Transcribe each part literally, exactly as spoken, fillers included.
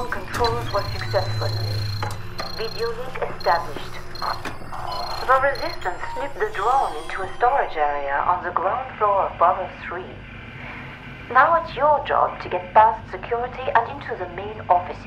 drone controls were successful. Video link established. The Resistance slipped the drone into a storage area on the ground floor of Bravo three. Now it's your job to get past security and into the main offices.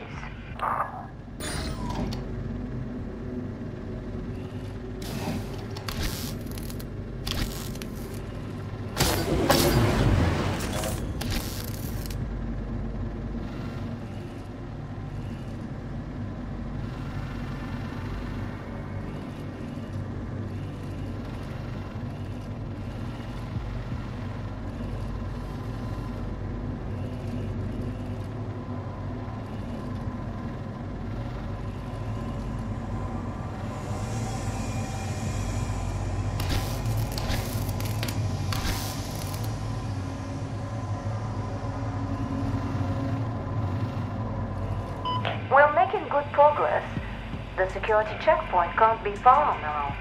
We're making good progress. The security checkpoint can't be far now.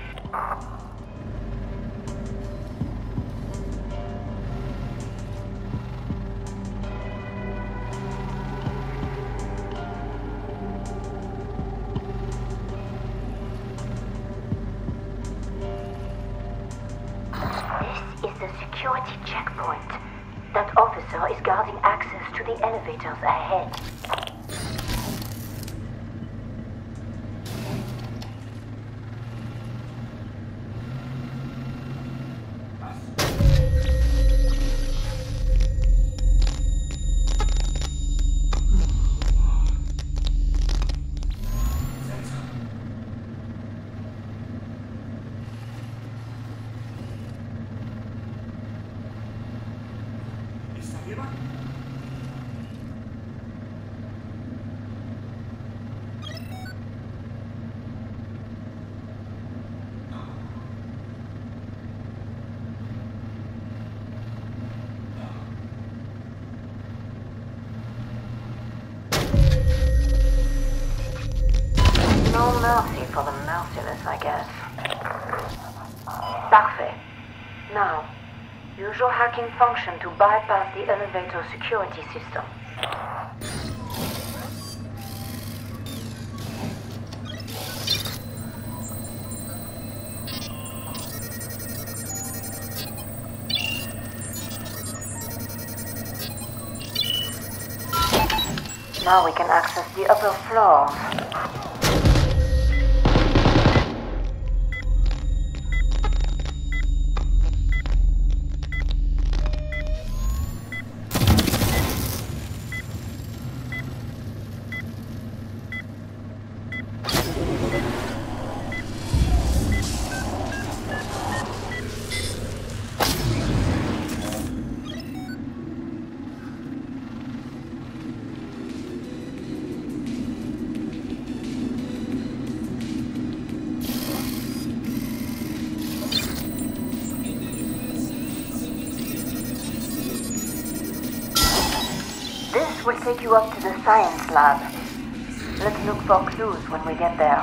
This is the security checkpoint. That officer is guarding access to the elevators ahead. No mercy for the merciless, I guess. Parfait. Now, use your hacking function to bypass the elevator security system. Now we can access the upper floors. This will take you up to the science lab. Let's look for clues when we get there.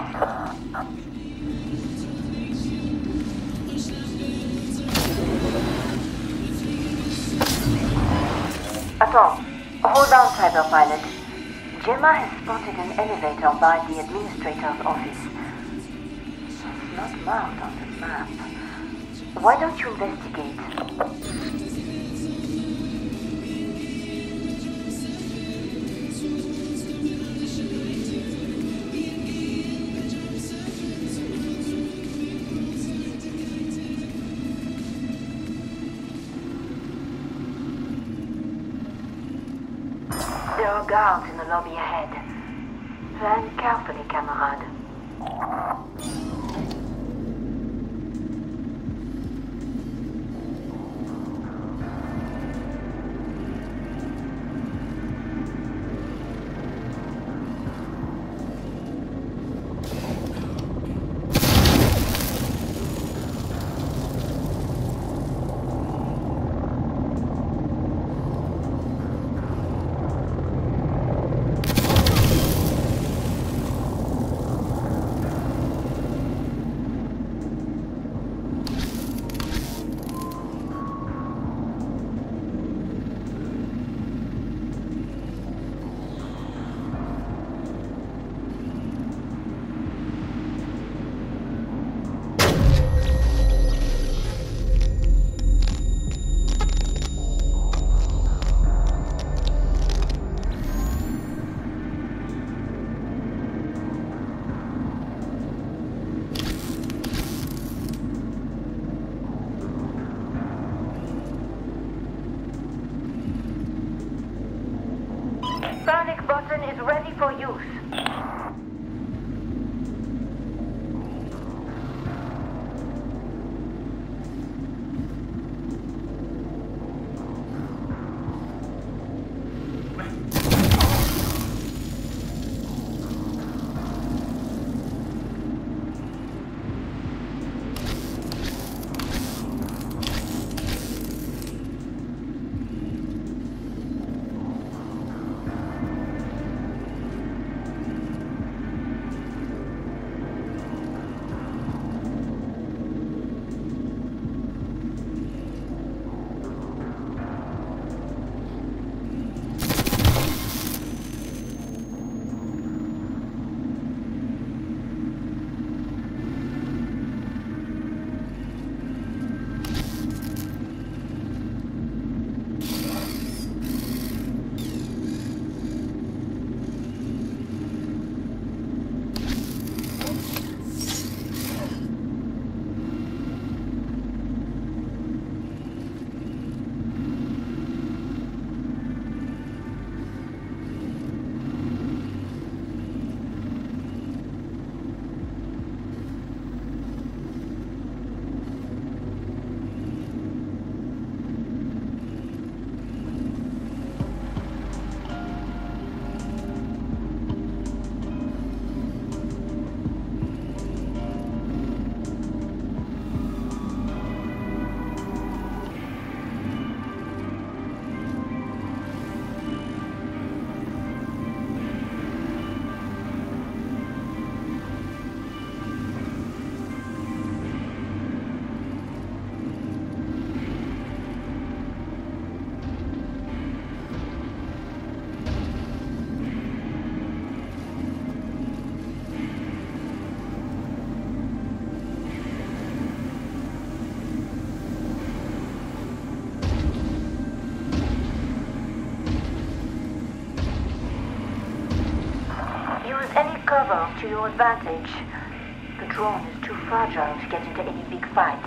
Attends. Hold on, Cyberpilot. Gemma has spotted an elevator by the administrator's office. It's not marked on the map. Why don't you investigate? There are guards in the lobby ahead. Plan carefully, camarade. any cover to your advantage. The drone is too fragile to get into any big fights.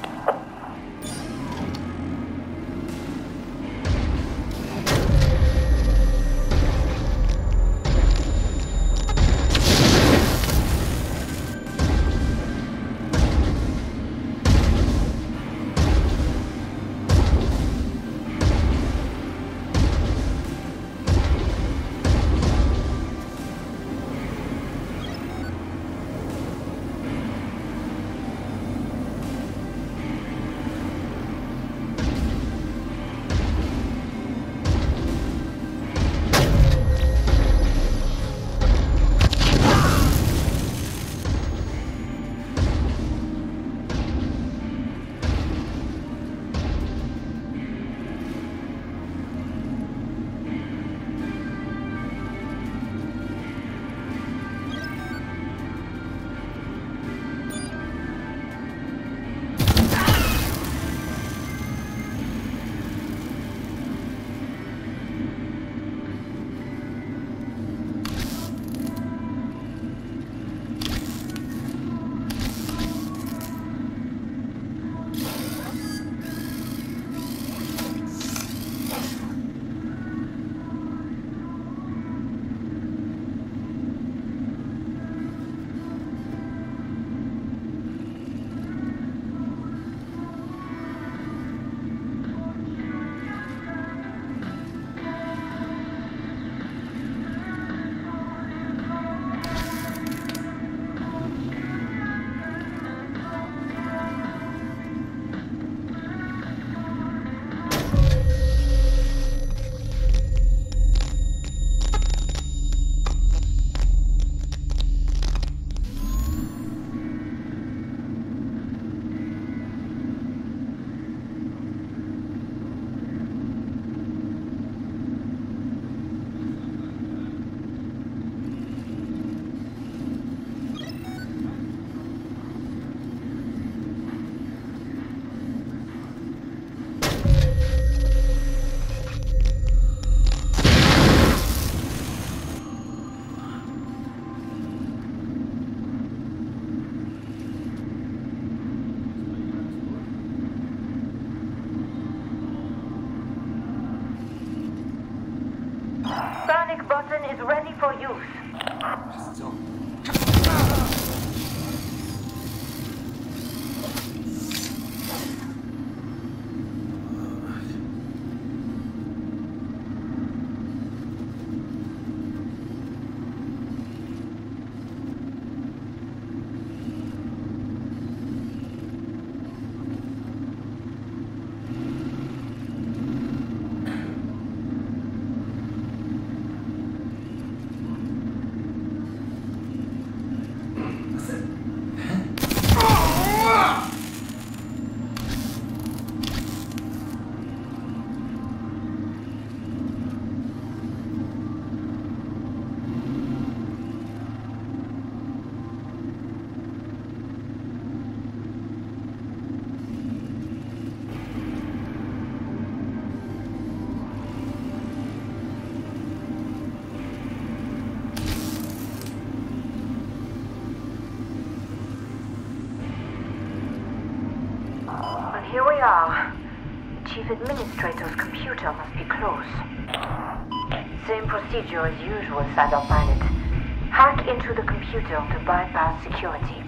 Panic button is ready for use. So. Here we are. The Chief Administrator's computer must be close. Same procedure as usual, Cyber Pilot. Hack into the computer to bypass security.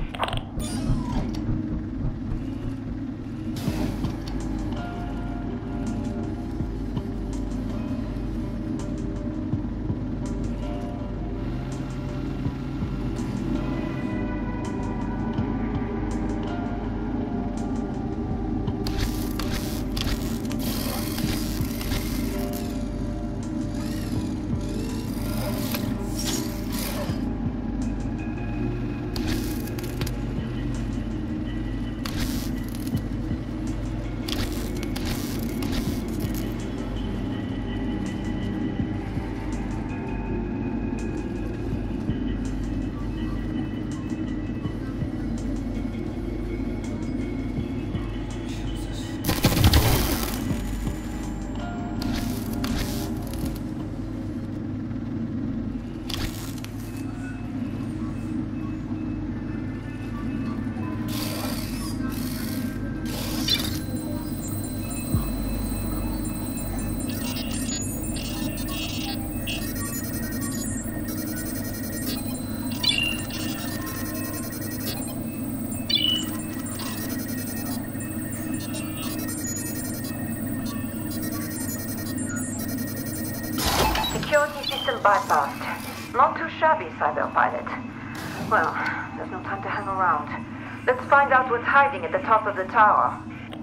bypassed. Not too shabby, Cyberpilot. Well, there's no time to hang around. Let's find out what's hiding at the top of the tower.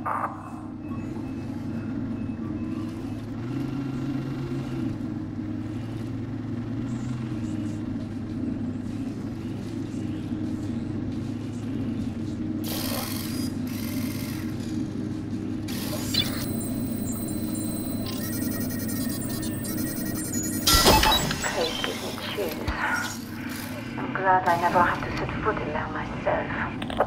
I'm glad I never have to set foot in there myself.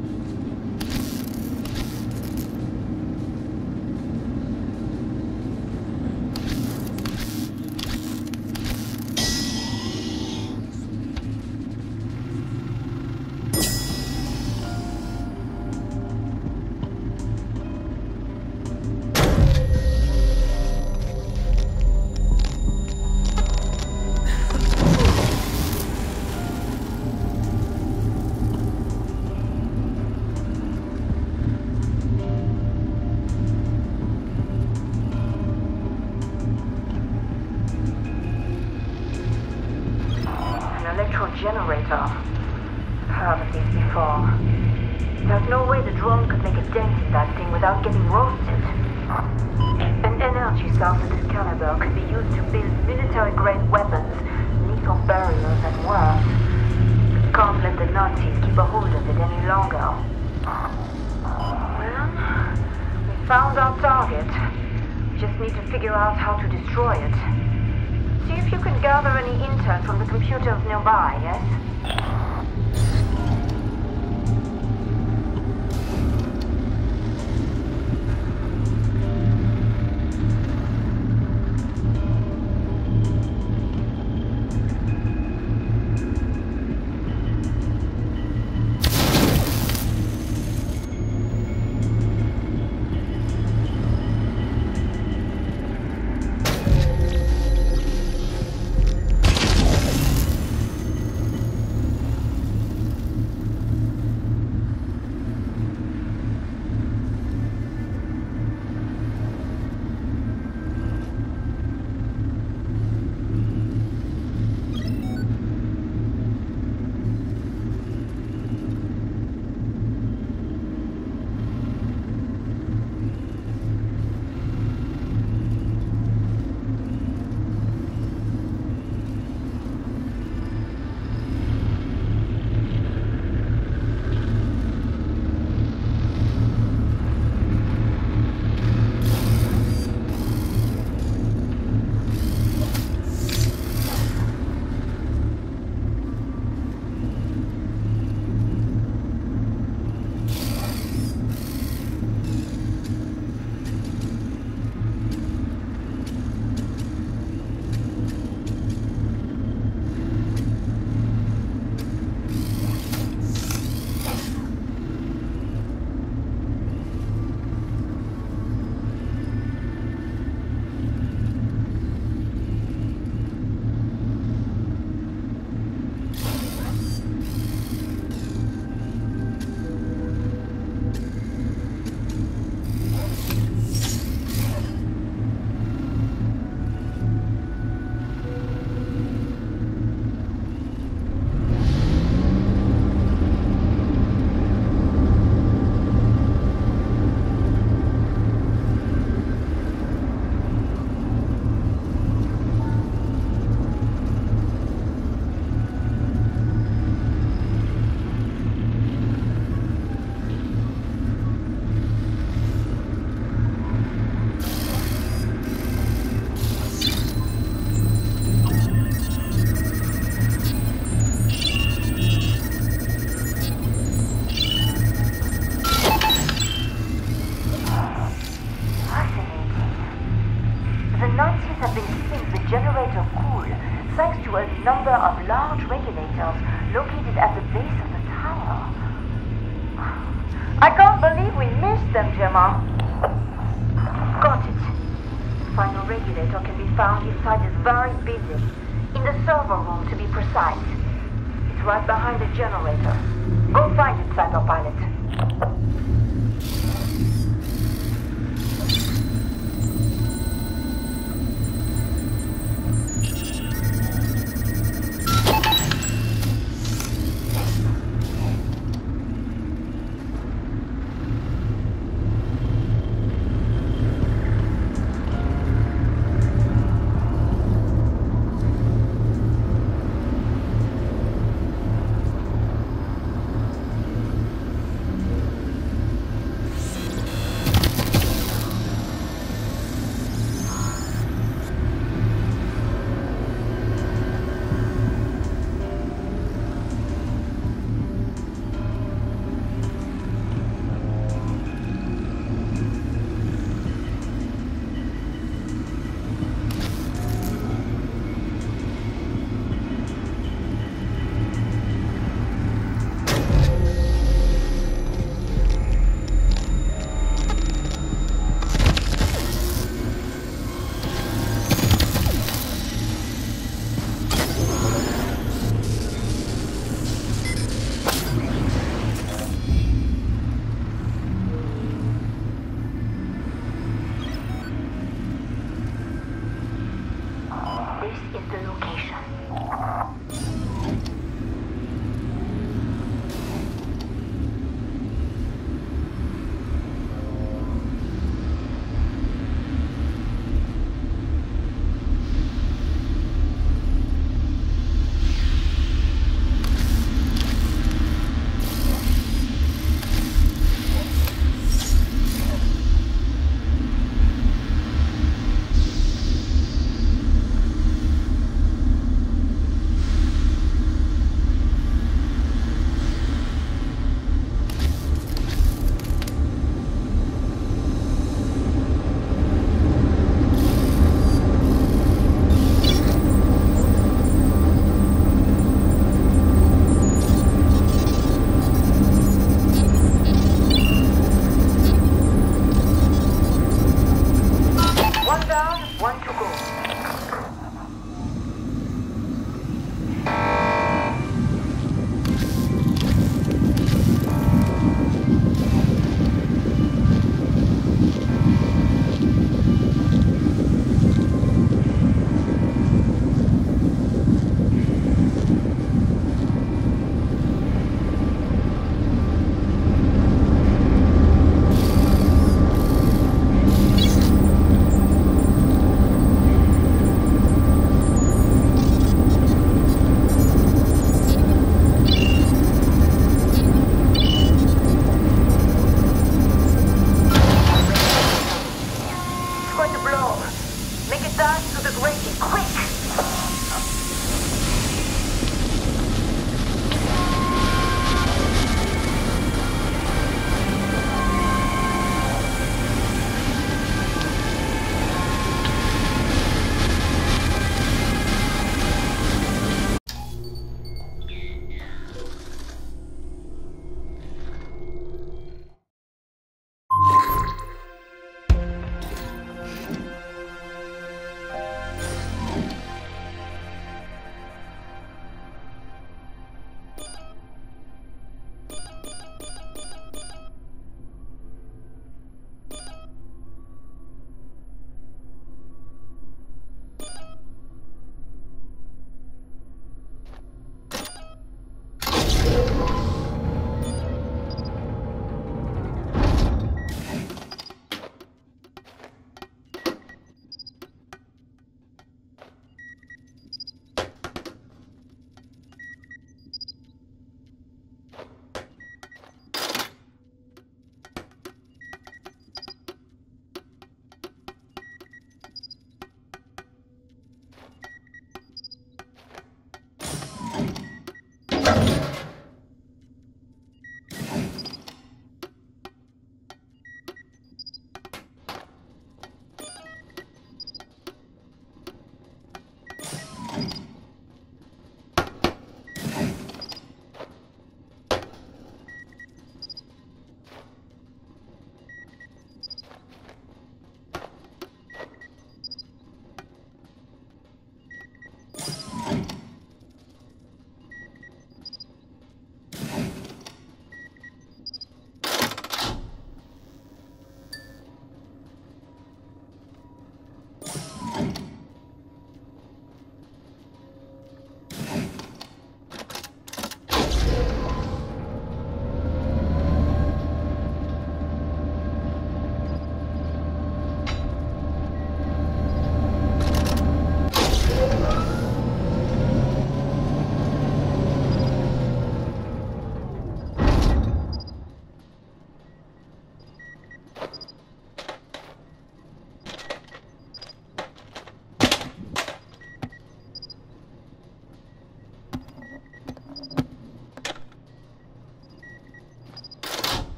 Generator. Heard of these before. There's no way the drone could make a dent in that thing without getting roasted. An energy source of this caliber could be used to build military-grade weapons, lethal barriers and worse. We can't let the Nazis keep a hold of it any longer. Well, we found our target. We just need to figure out how to destroy it. See if you can gather any intel from the computers nearby, yes? Number of large regulators located at the base of the tower. I can't believe we missed them, Gemma. Got it. Final regulator can be found inside this very building, in the server room to be precise. It's right behind the generator. Go find it, Cyberpilot.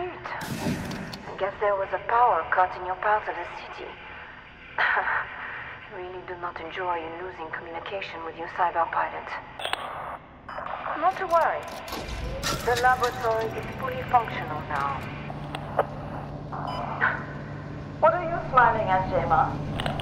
Shoot. I guess there was a power cut in your part of the city. Really do not enjoy losing communication with your cyber pilot. Not to worry. The laboratory is fully functional now. What are you smiling at, Gemma?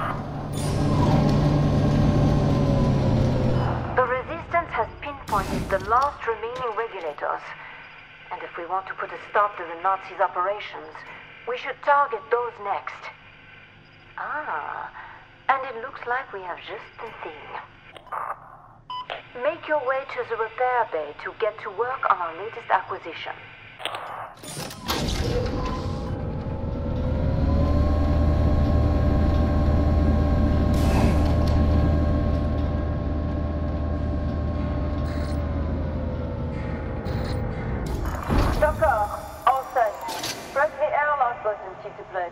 The Resistance has pinpointed the last remaining regulators. And if we want to put a stop to the Nazis' operations, we should target those next. Ah, and it looks like we have just the thing. Make your way to the repair bay to get to work on our latest acquisition. D'accord, all set. Press the airlock button, chief to play.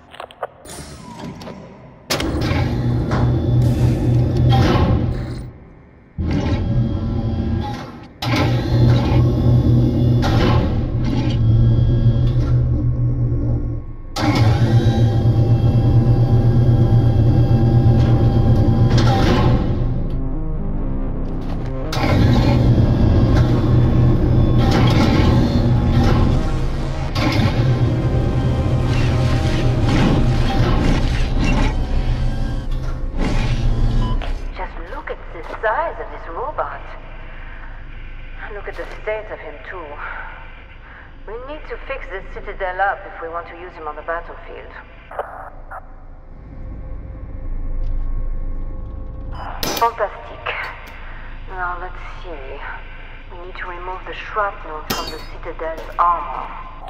Citadel up if we want to use him on the battlefield. Fantastic. Now let's see. We need to remove the shrapnel from the Citadel's armor.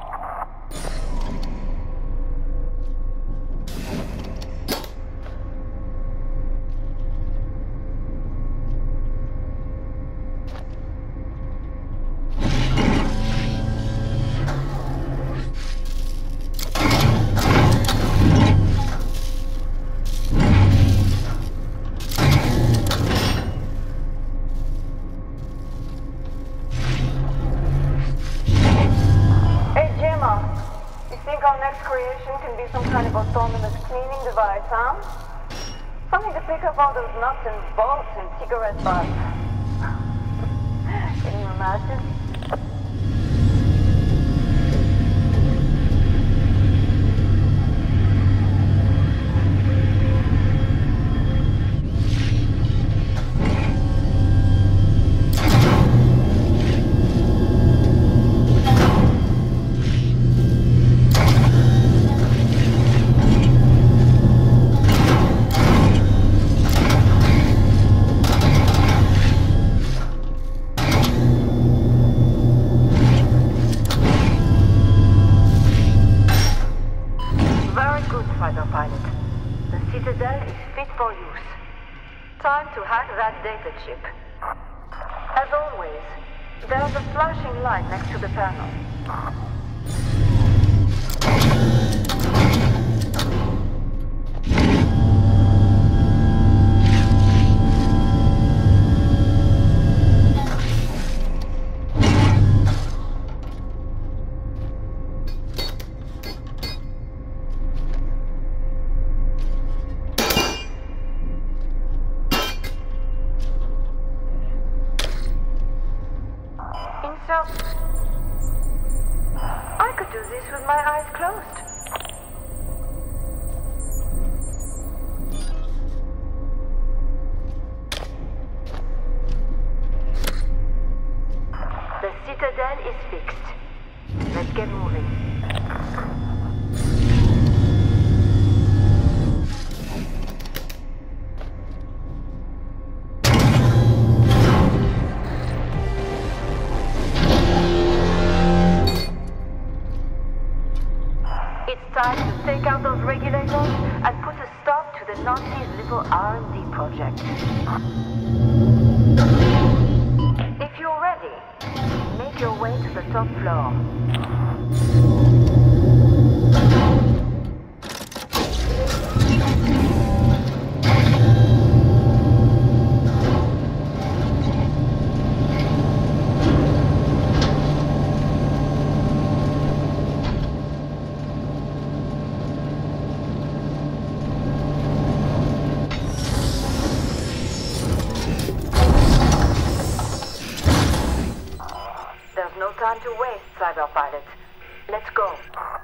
All those nuts and bolts and cigarette butts. Can you imagine? Data chip. As always, there's a flashing light next to the panel. I could do this with my eyes closed. The Citadel is fixed. Let's get moving. Time to take out those regulators and put a stop to the Nazis' little R and D project. If you're ready, make your way to the top floor. time to waste, Cyberpilot. Let's go.